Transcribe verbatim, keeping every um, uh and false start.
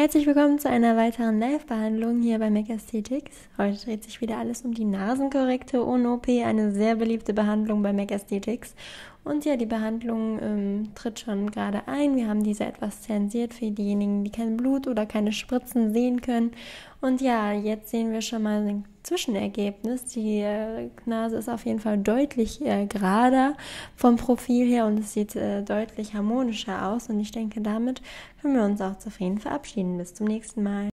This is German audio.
Herzlich willkommen zu einer weiteren Live-Behandlung hier bei Mac Aesthetics. Heute dreht sich wieder alles um die Nasenkorrektur ohne O P, eine sehr beliebte Behandlung bei Mac Aesthetics. Und ja, die Behandlung ähm, tritt schon gerade ein. Wir haben diese etwas zensiert für diejenigen, die kein Blut oder keine Spritzen sehen können. Und ja, jetzt sehen wir schon mal ein Zwischenergebnis. Die äh, Nase ist auf jeden Fall deutlich äh, gerader vom Profil her und es sieht äh, deutlich harmonischer aus. Und ich denke, damit können wir uns auch zufrieden verabschieden. Bis zum nächsten Mal.